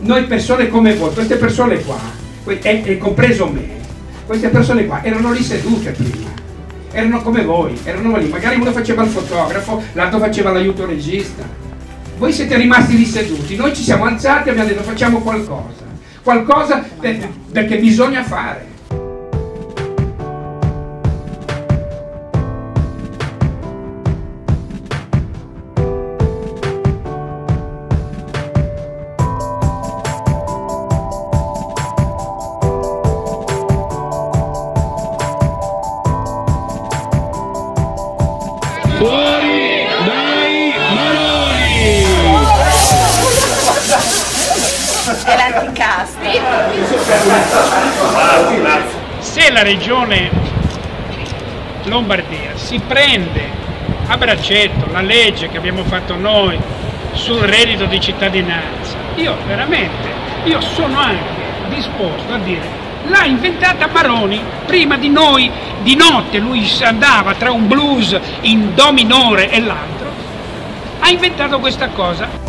noi persone come voi, queste persone qua, e compreso me, queste persone qua erano lì sedute prima, erano come voi, erano lì, magari uno faceva il fotografo, l'altro faceva l'aiuto regista. Voi siete rimasti lì seduti, noi ci siamo alzati e abbiamo detto facciamo qualcosa perché bisogna fare. Fuori dai maroni! E l'anticasti? Se la regione Lombardia si prende a braccetto la legge che abbiamo fatto noi sul reddito di cittadinanza, io sono anche disposto a dire l'ha inventata Maroni, prima di noi, di notte lui andava tra un blues in do minore e l'altro, ha inventato questa cosa.